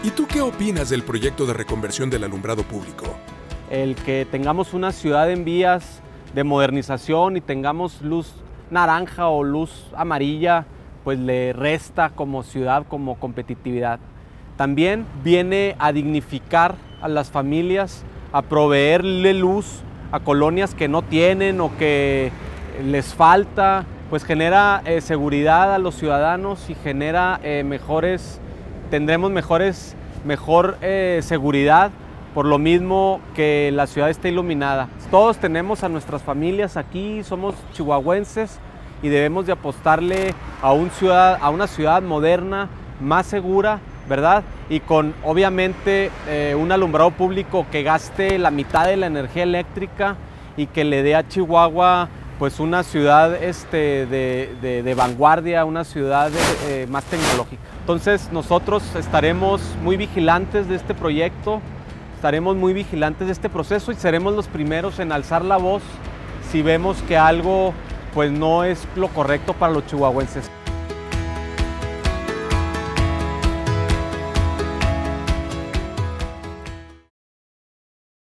¿Y tú qué opinas del proyecto de reconversión del alumbrado público? El que tengamos una ciudad en vías de modernización y tengamos luz naranja o luz amarilla, pues le resta como ciudad, como competitividad. También viene a dignificar a las familias, a proveerle luz a colonias que no tienen o que les falta, pues genera seguridad a los ciudadanos y genera tendremos mejor seguridad, por lo mismo que la ciudad esté iluminada. Todos tenemos a nuestras familias aquí, somos chihuahuenses y debemos de apostarle a una ciudad moderna, más segura, ¿verdad? Y con obviamente un alumbrado público que gaste la mitad de la energía eléctrica y que le dé a Chihuahua pues una ciudad de vanguardia, una ciudad más tecnológica. Entonces nosotros estaremos muy vigilantes de este proyecto, estaremos muy vigilantes de este proceso y seremos los primeros en alzar la voz si vemos que algo pues no es lo correcto para los chihuahuenses.